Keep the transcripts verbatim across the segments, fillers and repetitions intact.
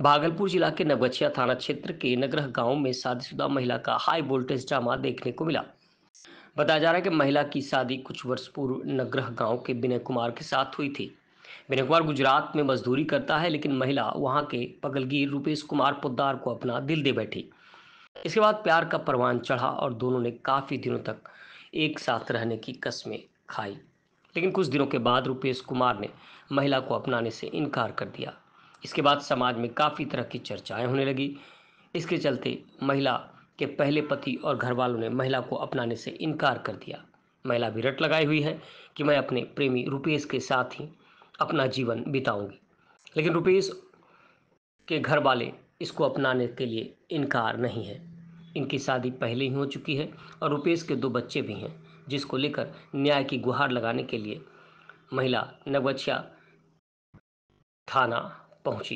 भागलपुर जिला के नवगछिया थाना क्षेत्र के नगरह गांव में शादीशुदा महिला का हाई वोल्टेज ड्रामा देखने को मिला। बताया जा रहा है कि महिला की शादी कुछ वर्ष पूर्व नगरह गांव के विनय कुमार के साथ हुई थी। विनय कुमार गुजरात में मजदूरी करता है, लेकिन महिला वहां के पगलगीर रुपेश कुमार पोद्दार को अपना दिल दे बैठी। इसके बाद प्यार का परवान चढ़ा और दोनों ने काफी दिनों तक एक साथ रहने की कस्में खाई। लेकिन कुछ दिनों के बाद रुपेश कुमार ने महिला को अपनाने से इनकार कर दिया। इसके बाद समाज में काफ़ी तरह की चर्चाएं होने लगी। इसके चलते महिला के पहले पति और घर वालों ने महिला को अपनाने से इनकार कर दिया। महिला भी रट लगाई हुई है कि मैं अपने प्रेमी रुपेश के साथ ही अपना जीवन बिताऊंगी, लेकिन रुपेश के घर वाले इसको अपनाने के लिए इनकार नहीं है। इनकी शादी पहले ही हो चुकी है और रुपेश के दो बच्चे भी हैं, जिसको लेकर न्याय की गुहार लगाने के लिए महिला नवगछिया थाना पहुंची।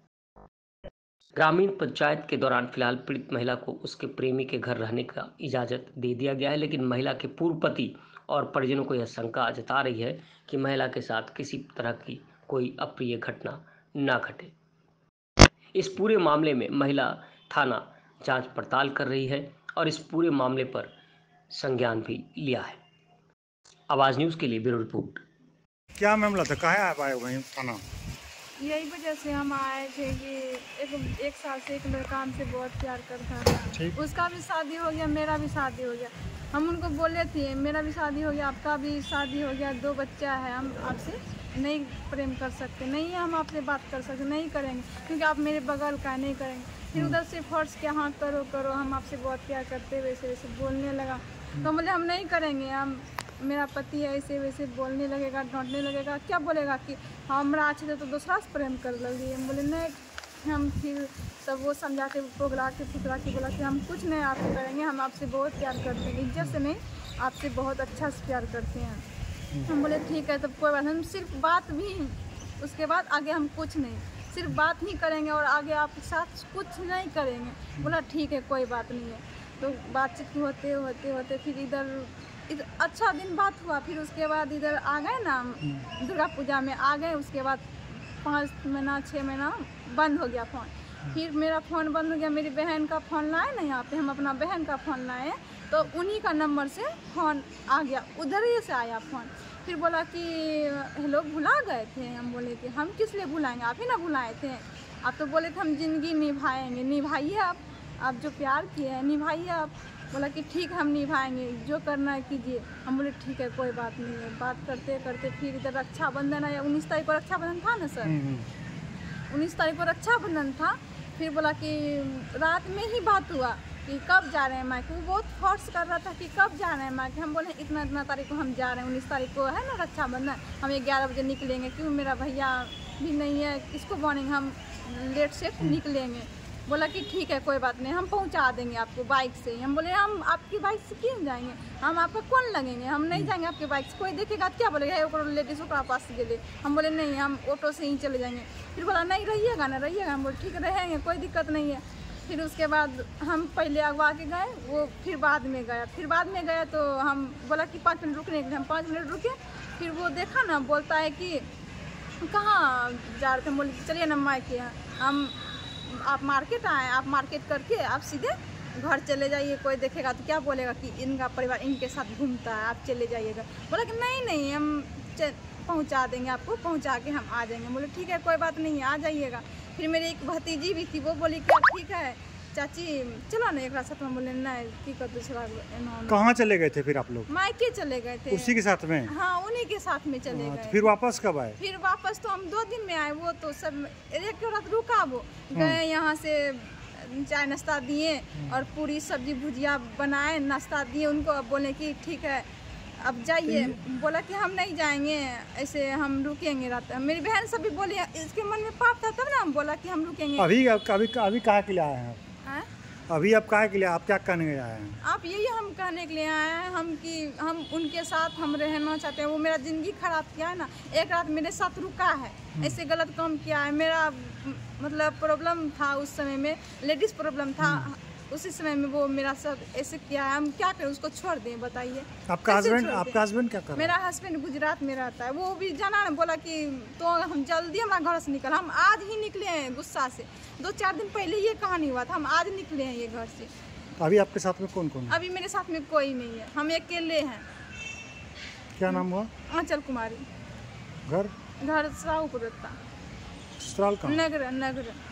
ग्रामीण पंचायत के दौरान फिलहाल पीड़ित महिला को उसके प्रेमी के घर रहने का इजाजत दे दिया गया है, लेकिन महिला के पूर्व पति और परिजनों को यह शंका जता रही है कि महिला के साथ किसी तरह की कोई अप्रिय घटना न घटे। इस पूरे मामले में महिला थाना जांच पड़ताल कर रही है और इस पूरे मामले पर संज्ञान भी लिया है। आवाज न्यूज के लिए ब्यूरो रिपोर्ट। क्या मामला था, कहाँ आप आए हुए थाना? यही वजह से हम आए थे कि एक एक साल से एक लड़का हमसे बहुत प्यार करता था। उसका भी शादी हो गया, मेरा भी शादी हो गया। हम उनको बोले थे मेरा भी शादी हो गया, आपका भी शादी हो गया, दो बच्चा है, हम आपसे नहीं प्रेम कर सकते, नहीं हम आपसे बात कर सकते, नहीं करेंगे क्योंकि आप मेरे बगल का नहीं करेंगे। फिर उधर से फोर्स के हाँ करो करो, हम आपसे बहुत प्यार करते वैसे वैसे बोलने लगा। तो बोले हम नहीं करेंगे, हम मेरा पति है, ऐसे वैसे बोलने लगेगा, डांटने लगेगा, क्या बोलेगा कि हमरा अच्छे से तो दूसरा से प्रेम कर लगी। हम बोले नहीं, हम फिर सब वो समझा के पोगला के फुतरा के बोला कि हम कुछ नहीं आपसे करेंगे, हम आपसे बहुत प्यार करते हैं, इज्जत से नहीं आपसे बहुत अच्छा से प्यार करते हैं। हम बोले ठीक है, तब कोई बात नहीं, हम सिर्फ बात भी, उसके बाद आगे हम कुछ नहीं, सिर्फ बात ही करेंगे और आगे आपके साथ कुछ नहीं करेंगे। बोला ठीक है, कोई बात नहीं है। तो बातचीत होते होते होते फिर इधर इधर अच्छा दिन बात हुआ। फिर उसके बाद इधर आ गए ना, दुर्गा पूजा में आ गए। उसके बाद पाँच महीना छः महीना बंद हो गया फ़ोन। फिर मेरा फ़ोन बंद हो गया, मेरी बहन का फ़ोन लाए ना, यहाँ पे हम अपना बहन का फ़ोन लाए, तो उन्हीं का नंबर से फ़ोन आ गया, उधर ही से आया फ़ोन। फिर बोला कि हेलो भुला गए थे। हम बोले कि हम किस लिए भुलाएंगे, आप ही ना भुलाए थे, आप तो बोले थे हम ज़िंदगी निभाएंगे, निभाइए आप आप जो प्यार किए हैं निभाइए आप। बोला कि ठीक हम निभाएंगे, जो करना है कीजिए। हम बोले ठीक है, कोई बात नहीं है। बात करते करते फिर इधर रक्षाबंधन आया, उन्नीस तारीख को रक्षाबंधन था ना सर, उन्नीस तारीख को रक्षाबंधन था। फिर बोला कि रात में ही बात हुआ कि कब जा रहे हैं मायके। वो बहुत फोर्स कर रहा था कि कब जा रहे हैं मायके। हम बोले इतना इतना तारीख को हम जा रहे हैं, उन्नीस तारीख को है ना रक्षाबंधन, हम ग्यारह बजे निकलेंगे, क्यों मेरा भैया भी नहीं है, किसको बोलेंगे, हम लेट से निकलेंगे। बोला कि ठीक है, कोई बात नहीं, हम पहुंचा देंगे आपको बाइक से। हम बोले हम आपकी बाइक से क्यों जाएंगे, हम आपका कौन लगेंगे, हम नहीं जाएंगे आपके बाइक से, कोई देखेगा क्या बोलेगा वो लेडीज़ को पास से गेले। हम बोले नहीं, हम ऑटो से ही चले जाएंगे। फिर बोला नहीं रहिएगा ना, रहिएगा। हम बोले ठीक रहेंगे, कोई दिक्कत नहीं है। फिर उसके बाद हम पहले अगवा के गए, वो फिर बाद में गया। फिर बाद में गया तो हम बोला कि पाँच मिनट रुकने के लिए, हम पाँच मिनट रुके। फिर वो देखा ना, बोलता है कि कहाँ जा रहे थे। बोले चलिए ना मायके, हम आप मार्केट आए, आप मार्केट करके आप सीधे घर चले जाइए, कोई देखेगा तो क्या बोलेगा कि इनका परिवार इनके साथ घूमता है, आप चले जाइएगा। बोला कि नहीं नहीं, हम पहुंचा देंगे आपको, पहुंचा के हम आ जाएंगे। बोले ठीक है, कोई बात नहीं है, आ जाइएगा। फिर मेरी एक भतीजी भी थी, वो बोली कि ठीक है चाची चलो ना एक साथ में। बोले नहीं की कर दूसरा। कहाँ चले गए थे फिर आप लोग? मायके चले गए थे, उसी के साथ में? हाँ उन्हीं के साथ में चले गए। फिर वापस कब आए? फिर वापस तो हम दो दिन में आए। वो तो सब एक रात रुका, वो गए यहाँ से चाय नाश्ता दिए और पूरी सब्जी भुजिया बनाए, नाश्ता दिए उनको। अब बोले कि ठीक है अब जाइए। बोला कि हम नहीं जाएंगे, ऐसे हम रुकेंगे रात। मेरी बहन सभी बोली, इसके मन में पाप था, तब ना हम बोला कि हम रुकेंगे। अभी अभी अभी कहाँ के लिए आए हैं? अभी आप कहाँ के लिए, आप क्या करने आए हैं? आप यही हम कहने के लिए आए हैं हम कि हम उनके साथ हम रहना चाहते हैं। वो मेरा ज़िंदगी खराब किया है ना, एक रात मेरे साथ रुका है, ऐसे गलत काम किया है। मेरा मतलब प्रॉब्लम था उस समय में, लेडीज़ प्रॉब्लम था, उसी समय में वो मेरा सब ऐसे किया है, हम क्या करें, उसको छोड़ दें बताइए। आपका हस्बैंड आपका हस्बैंड क्या कर रहा है? मेरा हस्बैंड गुजरात में रहता है, वो भी जाना ना, बोला कि तो हम जल्दी हमारा घर से निकल, हम आज ही निकले हैं गुस्सा से। दो चार दिन पहले ये कहानी हुआ था, हम आज निकले हैं ये घर से। अभी आपके साथ में कौन कौन है? अभी मेरे साथ में कोई नहीं है, हम अकेले हैं। क्या नाम हुआ? आंचल कुमारी। घर घर साहूपुर, ससुराल कहाँ? नगर नगर।